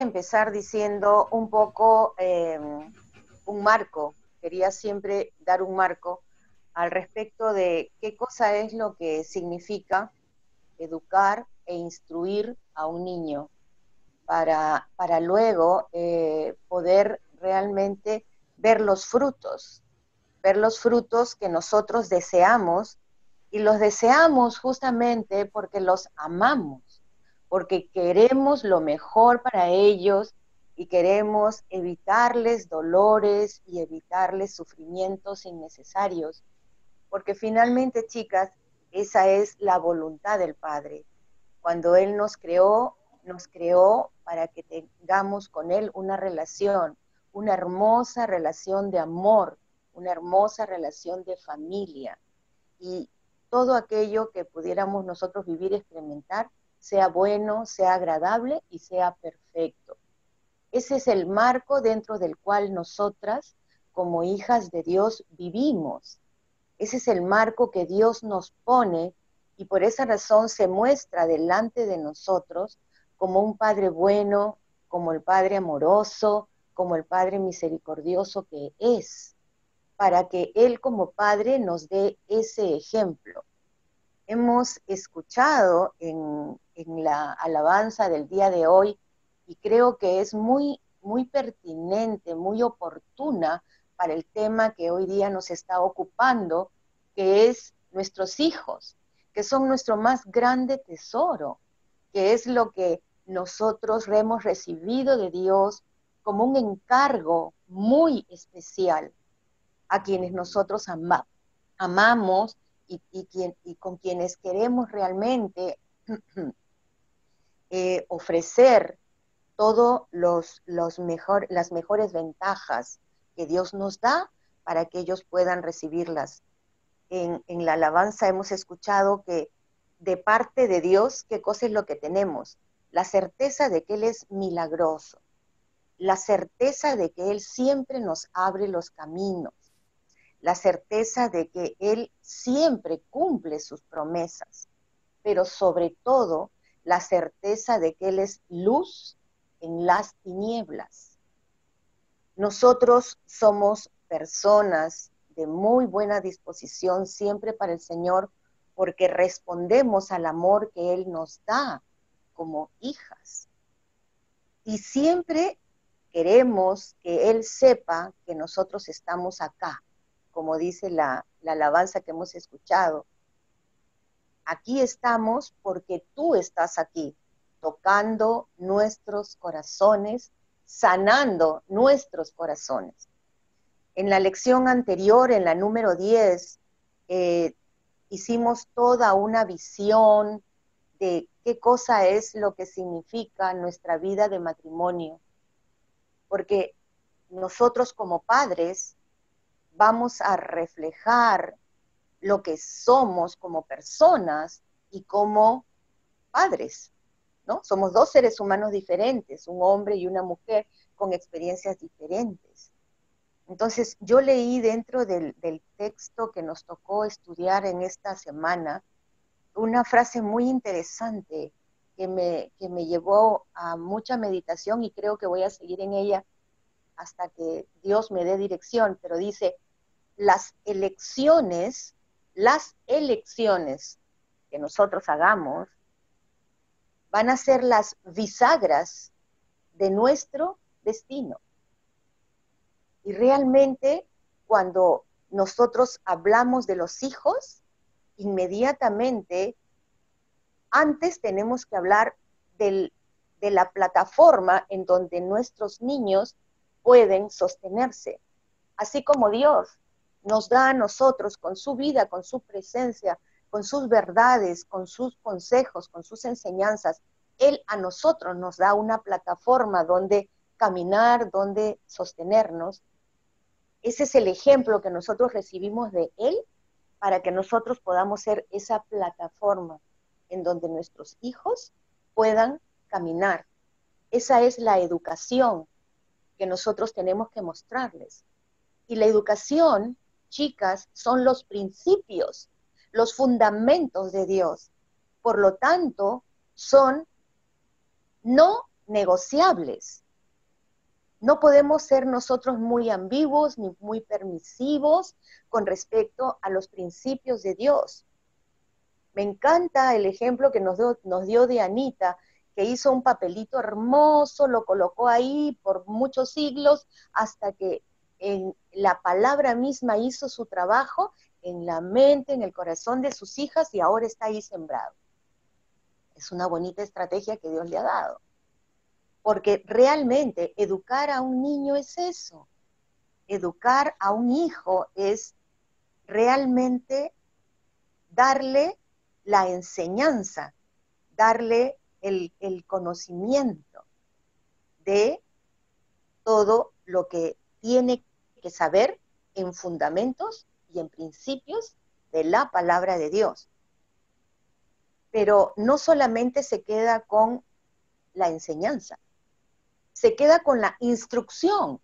empezar diciendo un poco un marco. Quería siempre dar un marco al respecto de qué cosa es lo que significa educar e instruir a un niño para luego poder realmente ver los frutos que nosotros deseamos, y los deseamos justamente porque los amamos, porque queremos lo mejor para ellos y queremos evitarles dolores y evitarles sufrimientos innecesarios, porque finalmente, chicas, esa es la voluntad del Padre. Cuando Él nos creó para que tengamos con Él una hermosa relación de amor, una hermosa relación de familia, y todo aquello que pudiéramos nosotros vivir y experimentar, sea bueno, sea agradable y sea perfecto. Ese es el marco dentro del cual nosotras, como hijas de Dios, vivimos. Ese es el marco que Dios nos pone, y por esa razón se muestra delante de nosotros como un Padre bueno, como el Padre amoroso, como el Padre misericordioso que es, para que Él como Padre nos dé ese ejemplo. Hemos escuchado en la alabanza del día de hoy, y creo que es muy pertinente, muy oportuna para el tema que hoy día nos está ocupando, que es nuestros hijos, que son nuestro más grande tesoro, que es lo que nosotros hemos recibido de Dios como un encargo muy especial, a quienes nosotros amamos, y con quienes queremos realmente ofrecer todas las mejores ventajas que Dios nos da para que ellos puedan recibirlas. En la alabanza hemos escuchado que de parte de Dios, ¿qué cosa es lo que tenemos? La certeza de que Él es milagroso, la certeza de que Él siempre nos abre los caminos, la certeza de que Él siempre cumple sus promesas, pero sobre todo la certeza de que Él es luz en las tinieblas. Nosotros somos personas de muy buena disposición siempre para el Señor, porque respondemos al amor que Él nos da como hijas. Y siempre queremos que Él sepa que nosotros estamos acá, como dice la alabanza que hemos escuchado. Aquí estamos porque tú estás aquí, tocando nuestros corazones, sanando nuestros corazones. En la lección anterior, en la número 10, hicimos toda una visión de qué cosa es lo que significa nuestra vida de matrimonio, porque nosotros como padres vamos a reflejar lo que somos como personas y como padres, ¿no? Somos dos seres humanos diferentes, un hombre y una mujer con experiencias diferentes. Entonces, yo leí dentro del texto que nos tocó estudiar en esta semana una frase muy interesante que me llevó a mucha meditación, y creo que voy a seguir en ella hasta que Dios me dé dirección, pero dice: las elecciones que nosotros hagamos van a ser las bisagras de nuestro destino. Y realmente, cuando nosotros hablamos de los hijos, inmediatamente antes tenemos que hablar de la plataforma en donde nuestros niños pueden sostenerse. Así como Dios nos da a nosotros con su vida, con su presencia, con sus verdades, con sus consejos, con sus enseñanzas, Él a nosotros nos da una plataforma donde caminar, donde sostenernos. Ese es el ejemplo que nosotros recibimos de Él, para que nosotros podamos ser esa plataforma en donde nuestros hijos puedan caminar. Esa es la educación que nosotros tenemos que mostrarles. Y la educación, chicas, son los principios, los fundamentos de Dios. Por lo tanto, son no negociables. No podemos ser nosotros muy ambiguos ni muy permisivos con respecto a los principios de Dios. Me encanta el ejemplo que nos dio de Anita, que hizo un papelito hermoso, lo colocó ahí por muchos siglos, hasta que en la palabra misma hizo su trabajo en la mente, en el corazón de sus hijas, y ahora está ahí sembrado. Es una bonita estrategia que Dios le ha dado. Porque realmente educar a un niño es eso. Educar a un hijo es realmente darle la enseñanza, darle el conocimiento de todo lo que tiene que saber en fundamentos y en principios de la palabra de Dios. Pero no solamente se queda con la enseñanza, se queda con la instrucción,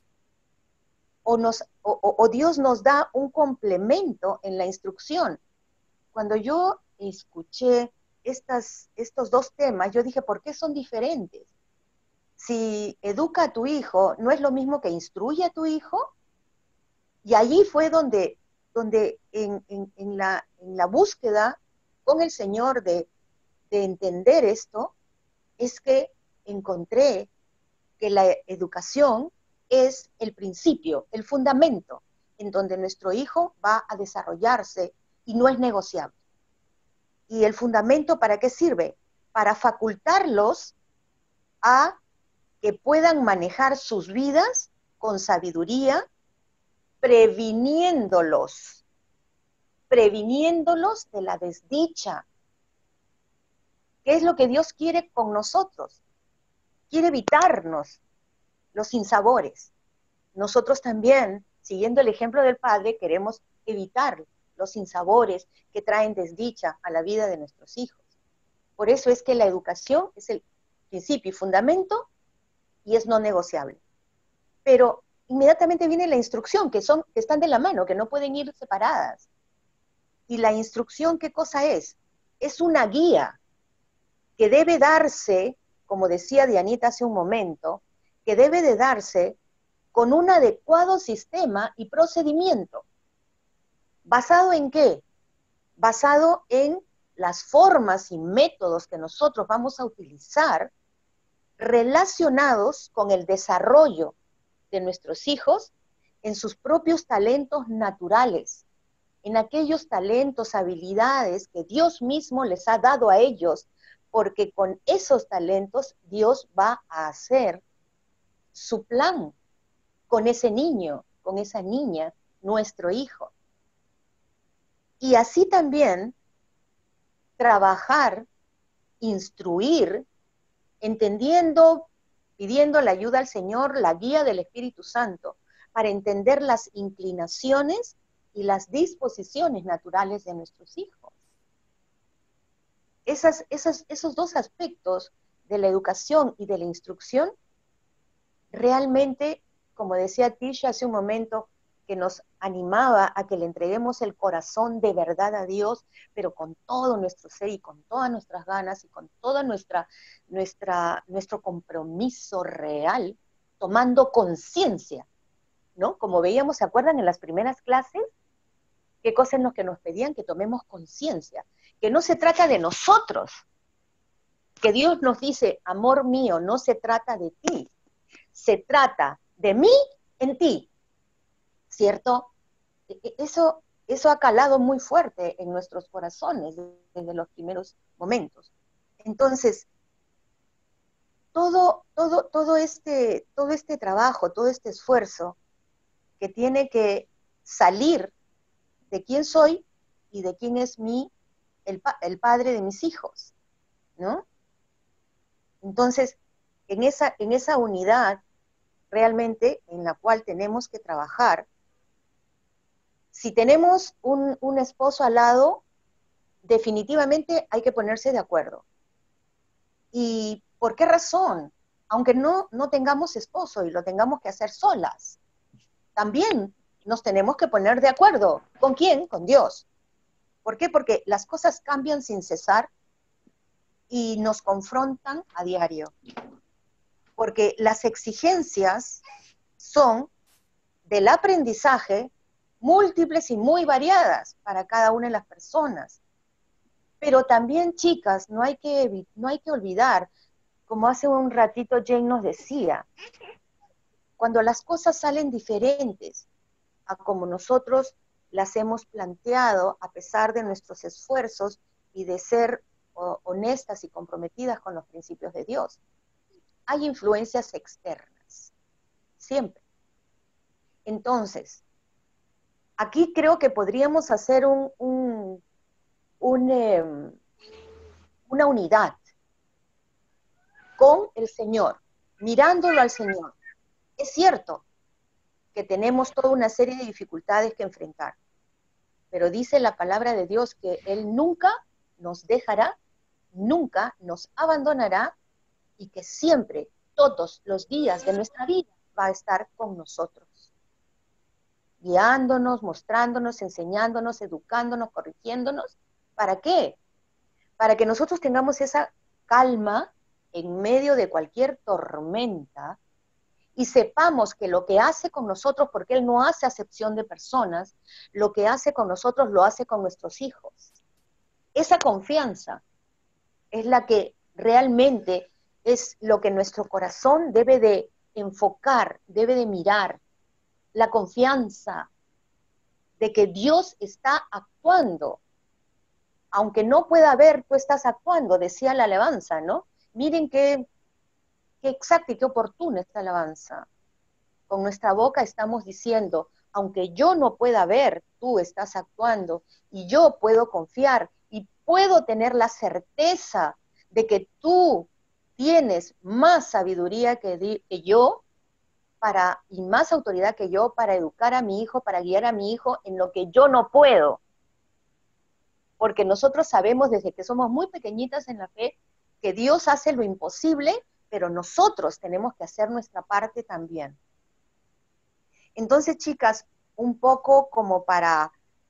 o Dios nos da un complemento en la instrucción. Cuando yo escuché estos dos temas, yo dije, ¿por qué son diferentes? Si educa a tu hijo, ¿no es lo mismo que instruye a tu hijo? Y allí fue donde en la búsqueda con el Señor de entender esto, es que encontré que la educación es el principio, el fundamento, en donde nuestro hijo va a desarrollarse y no es negociable. ¿Y el fundamento para qué sirve? Para facultarlos a que puedan manejar sus vidas con sabiduría, previniéndolos de la desdicha. ¿Qué es lo que Dios quiere con nosotros? Quiere evitarnos los sinsabores. Nosotros también, siguiendo el ejemplo del Padre, queremos evitar los sinsabores que traen desdicha a la vida de nuestros hijos. Por eso es que la educación es el principio y fundamento y es no negociable. Pero inmediatamente viene la instrucción, que están de la mano, que no pueden ir separadas. Y la instrucción, ¿qué cosa es? Es una guía que debe darse, como decía Dianita hace un momento, que debe de darse con un adecuado sistema y procedimiento. ¿Basado en qué? Basado en las formas y métodos que nosotros vamos a utilizar relacionados con el desarrollo de nuestros hijos en sus propios talentos naturales, en aquellos talentos, habilidades que Dios mismo les ha dado a ellos, porque con esos talentos Dios va a hacer su plan con ese niño, con esa niña, nuestro hijo. Y así también trabajar, instruir, entendiendo, pidiendo la ayuda al Señor, la guía del Espíritu Santo, para entender las inclinaciones y las disposiciones naturales de nuestros hijos. Esos dos aspectos de la educación y de la instrucción, realmente, como decía Tisha hace un momento, que nos animaba a que le entreguemos el corazón de verdad a Dios, pero con todo nuestro ser y con todas nuestras ganas y con toda nuestro compromiso real, tomando conciencia, ¿no? Como veíamos, ¿se acuerdan en las primeras clases? ¿Qué cosas en lo que nos pedían? Que tomemos conciencia, que no se trata de nosotros, que Dios nos dice, amor mío, no se trata de ti, se trata de mí en ti, ¿cierto? Eso ha calado muy fuerte en nuestros corazones desde los primeros momentos. Entonces, todo este trabajo, todo este esfuerzo que tiene que salir de quién soy y de quién es el padre de mis hijos, ¿no? Entonces, en esa unidad realmente en la cual tenemos que trabajar, si tenemos un esposo al lado, definitivamente hay que ponerse de acuerdo. ¿Y por qué razón? Aunque no tengamos esposo y lo tengamos que hacer solas, también nos tenemos que poner de acuerdo. ¿Con quién? Con Dios. ¿Por qué? Porque las cosas cambian sin cesar y nos confrontan a diario. porque las exigencias son del aprendizaje múltiples y muy variadas para cada una de las personas. Pero también, chicas, no hay que olvidar, como hace un ratito Jane nos decía, cuando las cosas salen diferentes a como nosotros las hemos planteado, a pesar de nuestros esfuerzos y de ser honestas y comprometidas con los principios de Dios, hay influencias externas, siempre. Entonces, aquí creo que podríamos hacer una unidad con el Señor, mirándolo al Señor. Es cierto que tenemos toda una serie de dificultades que enfrentar, pero dice la palabra de Dios que Él nunca nos dejará, nunca nos abandonará y que siempre, todos los días de nuestra vida, va a estar con nosotros, guiándonos, mostrándonos, enseñándonos, educándonos, corrigiéndonos. ¿Para qué? Para que nosotros tengamos esa calma en medio de cualquier tormenta y sepamos que lo que hace con nosotros, porque Él no hace acepción de personas, lo que hace con nosotros lo hace con nuestros hijos. Esa confianza es la que realmente es lo que nuestro corazón debe de enfocar, debe de mirar. La confianza de que Dios está actuando. Aunque no pueda ver, tú estás actuando, decía la alabanza, ¿no? Miren qué exacta y qué oportuna esta alabanza. Con nuestra boca estamos diciendo, aunque yo no pueda ver, tú estás actuando y yo puedo confiar y puedo tener la certeza de que tú tienes más sabiduría que yo y más autoridad que yo para educar a mi hijo, para guiar a mi hijo en lo que yo no puedo. Porque nosotros sabemos desde que somos muy pequeñitas en la fe que Dios hace lo imposible, pero nosotros tenemos que hacer nuestra parte también. Entonces, chicas, un poco como para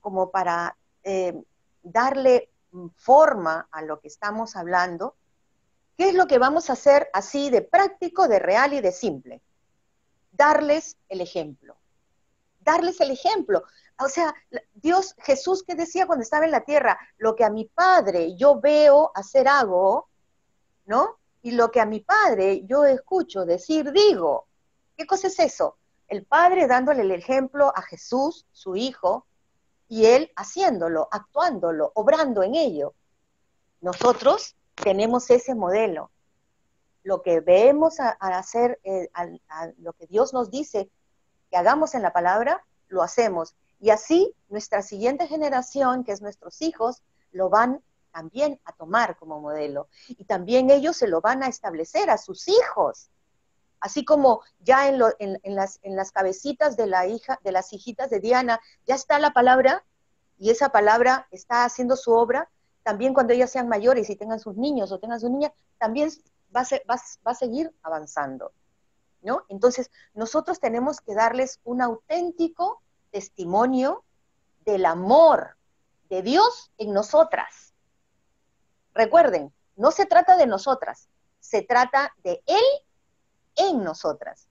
darle forma a lo que estamos hablando, ¿qué es lo que vamos a hacer así de práctico, de real y de simple? Darles el ejemplo. Darles el ejemplo. O sea, Dios, Jesús, ¿qué decía cuando estaba en la tierra? Lo que a mi Padre yo veo hacer hago, ¿no? Y lo que a mi Padre yo escucho decir, digo. ¿Qué cosa es eso? El Padre dándole el ejemplo a Jesús, su Hijo, y Él haciéndolo, actuándolo, obrando en ello. Nosotros tenemos ese modelo. Lo que vemos a hacer, lo que Dios nos dice que hagamos en la palabra, lo hacemos. Y así nuestra siguiente generación, que es nuestros hijos, lo van también a tomar como modelo. Y también ellos se lo van a establecer a sus hijos. Así como ya en las cabecitas de las hijitas de Diana, ya está la palabra, y esa palabra está haciendo su obra, también cuando ellas sean mayores y tengan sus niños o tengan sus niñas, también va a seguir avanzando, ¿no? Entonces, nosotros tenemos que darles un auténtico testimonio del amor de Dios en nosotras. Recuerden, no se trata de nosotras, se trata de Él en nosotras.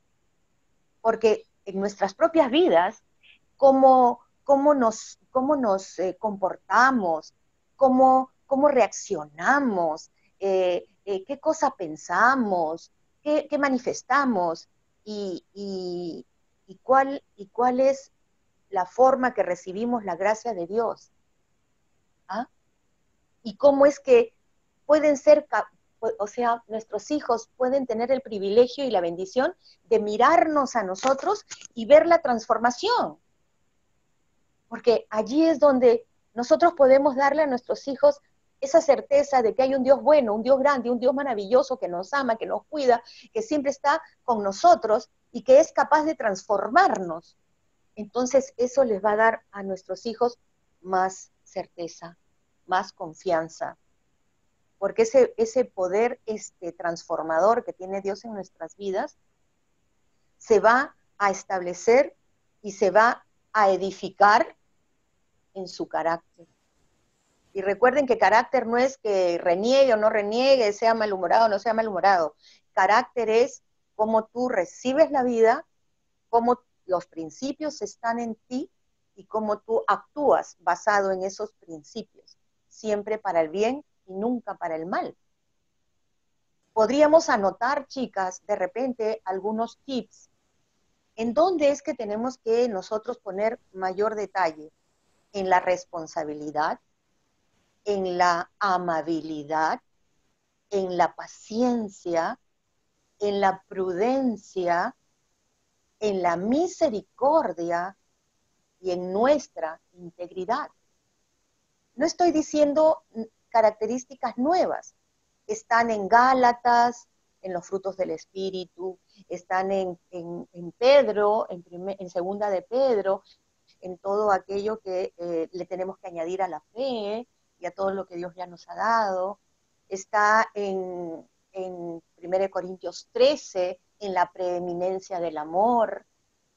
Porque en nuestras propias vidas, cómo nos comportamos, cómo reaccionamos, qué cosa pensamos, qué manifestamos y cuál es la forma que recibimos la gracia de Dios. ¿Ah? Y cómo es que pueden ser, o sea, nuestros hijos pueden tener el privilegio y la bendición de mirarnos a nosotros y ver la transformación. Porque allí es donde nosotros podemos darle a nuestros hijos esa certeza de que hay un Dios bueno, un Dios grande, un Dios maravilloso que nos ama, que nos cuida, que siempre está con nosotros y que es capaz de transformarnos. Entonces eso les va a dar a nuestros hijos más certeza, más confianza, porque ese poder transformador que tiene Dios en nuestras vidas se va a establecer y se va a edificar en su carácter. Y recuerden que carácter no es que reniegue o no reniegue, sea malhumorado o no sea malhumorado. carácter es cómo tú recibes la vida, cómo los principios están en ti y cómo tú actúas basado en esos principios, siempre para el bien y nunca para el mal. Podríamos anotar, chicas, de repente algunos tips en dónde es que tenemos que nosotros poner mayor detalle, en la responsabilidad, en la amabilidad, en la paciencia, en la prudencia, en la misericordia y en nuestra integridad. No estoy diciendo características nuevas, están en Gálatas, en los frutos del Espíritu, están en Pedro, en segunda de Pedro, en todo aquello que le tenemos que añadir a la fe y a todo lo que Dios ya nos ha dado. Está en 1 Corintios 13, en la preeminencia del amor.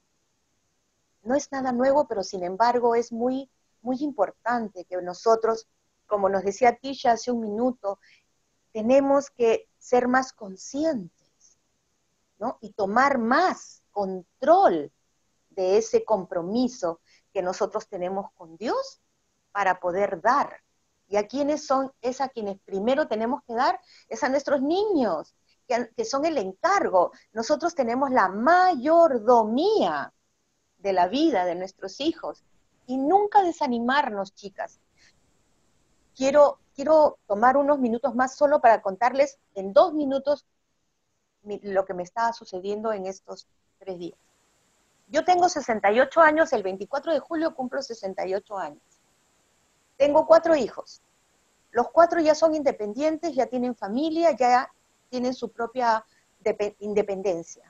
No es nada nuevo, pero sin embargo es muy, muy importante que nosotros, como nos decía Tisha hace un minuto, tenemos que ser más conscientes, ¿no? Y tomar más control de ese compromiso que nosotros tenemos con Dios para poder dar. ¿Y a quiénes son? Es a quienes primero tenemos que dar, es a nuestros niños, que son el encargo. Nosotros tenemos la mayordomía de la vida de nuestros hijos. Y nunca desanimarnos, chicas. Quiero tomar unos minutos más solo para contarles en 2 minutos lo que me estaba sucediendo en estos 3 días. Yo tengo 68 años, el 24 de julio cumplo 68 años. Tengo 4 hijos. Los 4 ya son independientes, ya tienen familia, ya tienen su propia independencia.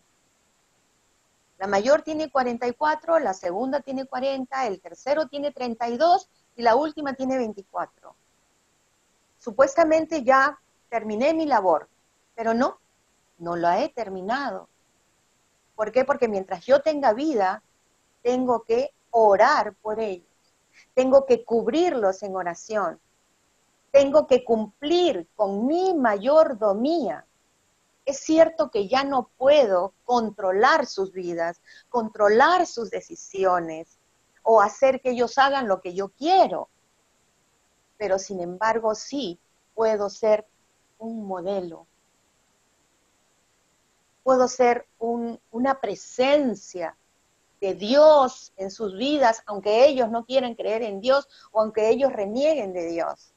La mayor tiene 44, la segunda tiene 40, el tercero tiene 32 y la última tiene 24. Supuestamente ya terminé mi labor, pero no la he terminado. ¿Por qué? Porque mientras yo tenga vida, tengo que orar por ellos, tengo que cubrirlos en oración, tengo que cumplir con mi mayordomía. Es cierto que ya no puedo controlar sus vidas, controlar sus decisiones o hacer que ellos hagan lo que yo quiero, pero sin embargo sí puedo ser un modelo, puedo ser una presencia de Dios en sus vidas, aunque ellos no quieran creer en Dios o aunque ellos renieguen de Dios.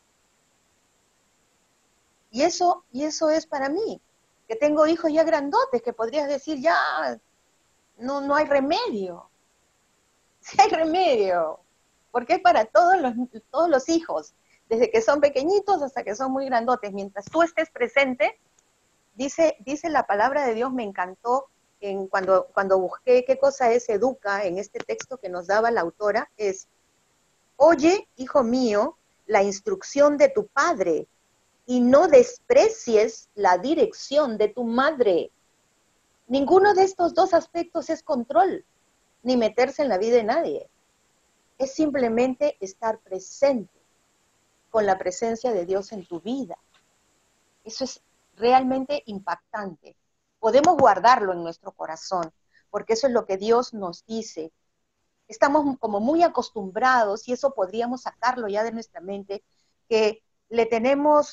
Y eso es para mí, que tengo hijos ya grandotes, que podrías decir ya no hay remedio. Sí hay remedio, porque es para todos los hijos, desde que son pequeñitos hasta que son muy grandotes. Mientras tú estés presente, dice la palabra de Dios, me encantó cuando busqué qué cosa es educa en este texto que nos daba la autora, es: oye, hijo mío, la instrucción de tu padre y no desprecies la dirección de tu madre. Ninguno de estos 2 aspectos es control, ni meterse en la vida de nadie. Es simplemente estar presente con la presencia de Dios en tu vida. Eso es realmente impactante. Podemos guardarlo en nuestro corazón, porque eso es lo que Dios nos dice. Estamos como muy acostumbrados, y eso podríamos sacarlo ya de nuestra mente, que le tenemos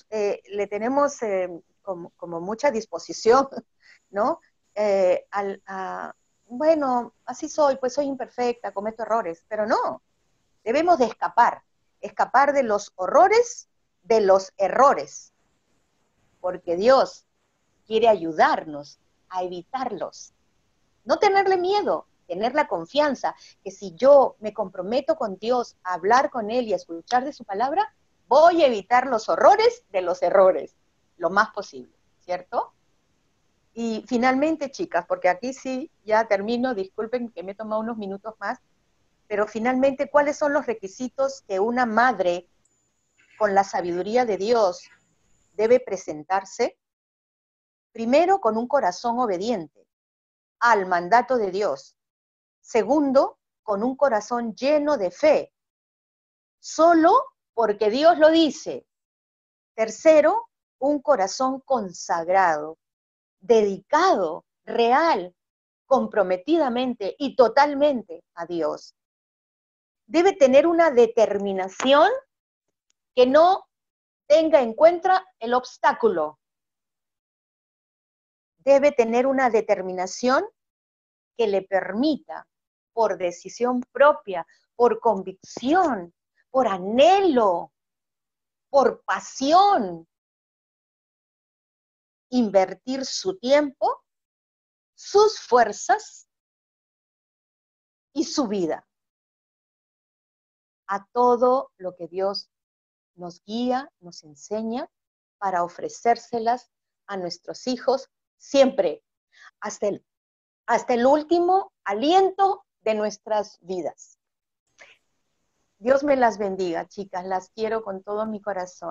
como mucha disposición, ¿no? Bueno, así soy, pues soy imperfecta, cometo errores, pero no, debemos de escapar de los horrores, de los errores, porque Dios quiere ayudarnos a evitarlos. No tenerle miedo, tener la confianza que si yo me comprometo con Dios a hablar con Él y a escuchar de su palabra, voy a evitar los horrores de los errores, lo más posible, ¿cierto? Y finalmente, chicas, porque aquí sí, ya termino, disculpen que me he tomado unos minutos más, pero finalmente, ¿cuáles son los requisitos que una madre con la sabiduría de Dios debe presentarse? Primero, con un corazón obediente al mandato de Dios. Segundo, con un corazón lleno de fe, solo porque Dios lo dice. Tercero, un corazón consagrado. dedicado, real, comprometidamente y totalmente a Dios. Debe tener una determinación que no tenga en cuenta el obstáculo. Debe tener una determinación que le permita, por decisión propia, por convicción, por anhelo, por pasión, invertir su tiempo, sus fuerzas y su vida a todo lo que Dios nos guía, nos enseña para ofrecérselas a nuestros hijos siempre, hasta el último aliento de nuestras vidas. Dios me las bendiga, chicas, las quiero con todo mi corazón.